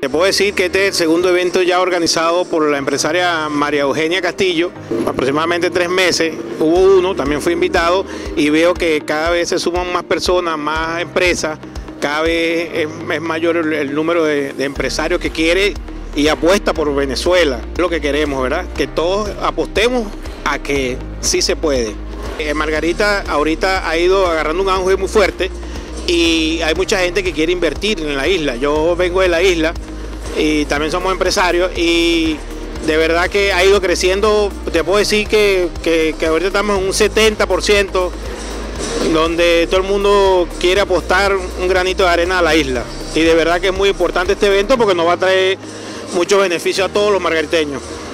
Te puedo decir que este es el segundo evento ya organizado por la empresaria María Eugenia Castillo, aproximadamente 3 meses. Hubo uno, también fui invitado y veo que cada vez se suman más personas, más empresas, cada vez es mayor el número de empresarios que quiere y apuesta por Venezuela. Es lo que queremos, ¿verdad? Que todos apostemos a que sí se puede. Margarita ahorita ha ido agarrando un auge muy fuerte y hay mucha gente que quiere invertir en la isla. Yo vengo de la isla y también somos empresarios y de verdad que ha ido creciendo. Te puedo decir que ahorita estamos en un 70%, donde todo el mundo quiere apostar un granito de arena a la isla. Y de verdad que es muy importante este evento porque nos va a traer muchos beneficios a todos los margariteños.